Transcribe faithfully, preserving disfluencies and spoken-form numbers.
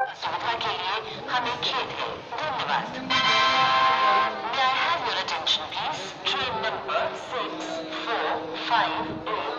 सुविधा के लिए हमें खेद है। धन्यवाद। May I have your attention, please? Train number six four five eight